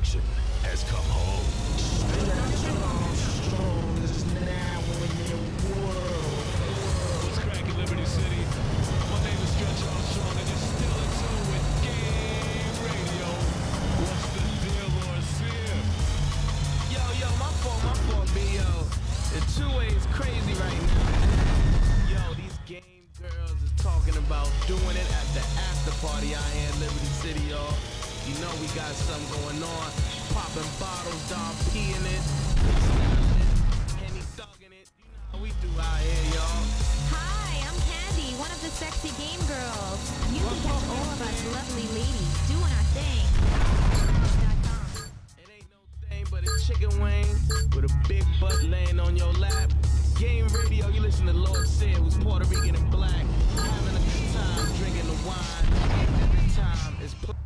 Action has come home. What's cracking, Liberty City? My name is Stretch Armstrong, and you're still in tune with Game Radio. What's the deal, Lord Sear? Yo, my fault, B.O. The two-way is crazy right now. Yo, these game girls is talking about doing it at the after party out here in Liberty City, y'all. You know we got something going on. Popping bottles, Dom P in it. Henny thugging it. You know how we do out here, y'all. Hi, I'm Candy, one of the sexy game girls. You can catch all of us lovely ladies doing our thing. It ain't no thing but a chicken wing with a big butt laying on your lap. Game Radio, you listen to Lord Sear, who's Puerto Rican and black. Having a good time, drinking the wine. Every time it's